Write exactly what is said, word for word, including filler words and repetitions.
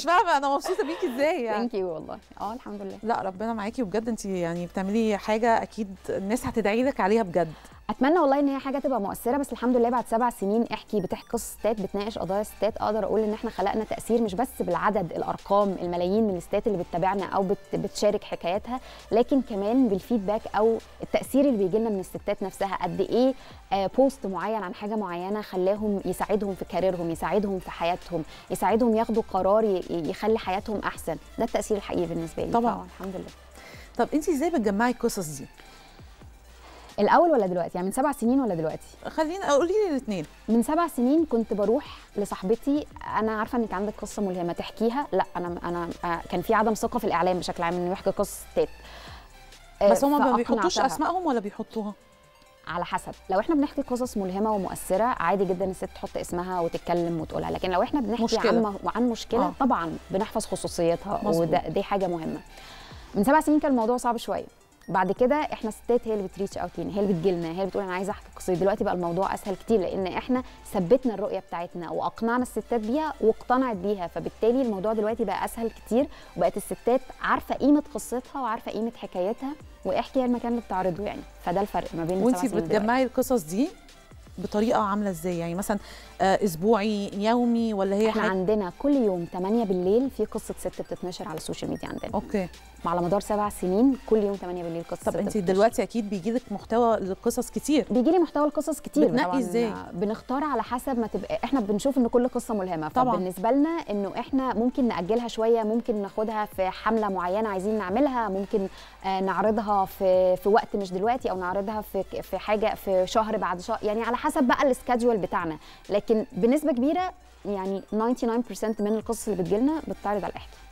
مش فاهمه انا مبسوطه بيكي ازاي يعني. ثانك يو والله. اه الحمد لله. لا ربنا معاكي وبجد انت يعني بتعملي حاجه اكيد الناس هتدعي لك عليها بجد. اتمنى والله ان هي حاجه تبقى مؤثره، بس الحمد لله بعد سبع سنين احكي بتحكي قصص ستات بتناقش قضايا ستات، اقدر اقول ان احنا خلقنا تاثير مش بس بالعدد، الارقام، الملايين من الستات اللي بتتابعنا او بت بتشارك حكاياتها، لكن كمان بالفيدباك او التاثير اللي بيجي لنا من الستات نفسها. قد ايه آه بوست معين عن حاجه معينه خلاهم يساعدهم في كاريرهم، يساعدهم في حياتهم، يساعدهم ياخدوا قرار يخلي حياتهم احسن. ده التاثير الحقيقي بالنسبه لي طبعا. الحمد لله. طب انت ازاي بتجمعي القصص دي؟ الاول ولا دلوقتي؟ يعني من سبع سنين ولا دلوقتي؟ خليني قولي لي الاثنين. من سبع سنين كنت بروح لصاحبتي، انا عارفه انك عندك قصه ملهمه تحكيها. لا انا انا كان في عدم ثقه في الاعلام بشكل عام انه يحكي قصص ستات. بس هم ما بيحطوش اسمائهم ولا بيحطوها؟ على حسب. لو احنا بنحكي قصص ملهمه ومؤثره عادي جدا الست تحط اسمها وتتكلم وتقولها، لكن لو احنا بنحكي مشكلة. عن عن مشكله آه. طبعا بنحفظ خصوصيتها، مظبوط. وده دي حاجه مهمه. من سبع سنين كان الموضوع صعب شويه. بعد كده احنا ستات هي اللي بتريتش اوت لينا، هي اللي بتجيلنا، هي اللي بتقول انا عايزه احكي قصتي. دلوقتي بقى الموضوع اسهل كتير لان احنا ثبتنا الرؤيه بتاعتنا واقنعنا الستات بيها واقتنعت بيها، فبالتالي الموضوع دلوقتي بقى اسهل كتير، وبقت الستات عارفه قيمه قصتها وعارفه قيمه حكايتها، واحكي هي المكان اللي بتعرضه يعني. فده الفرق ما بين وانتي بتجمعي القصص دي بطريقه عامله ازاي؟ يعني مثلا آه اسبوعي، يومي، ولا هي احنا حاجة؟ عندنا كل يوم تمانية بالليل في قصه ست بتتنشر على السوشيال ميديا عندنا. اوكي. على مدار سبع سنين كل يوم تمانية بالليل قصه. طب انت دلوقتي اكيد بيجي لك محتوى للقصص كتير. بيجي لي محتوى القصص كتير. بتنقي ازاي؟ بنختار على حسب ما تبقى، احنا بنشوف ان كل قصه ملهمه، طبعا. فبالنسبه لنا انه احنا ممكن ناجلها شويه، ممكن ناخدها في حمله معينه عايزين نعملها، ممكن آه نعرضها في في وقت مش دلوقتي، او نعرضها في في حاجه في شهر بعد شهر، يعني على حسب بقى السكادجول بتاعنا. لكن بنسبه كبيره يعني تسعة وتسعين بالمية من القصص اللي بتجيلنا بتتعرض على الاحكي.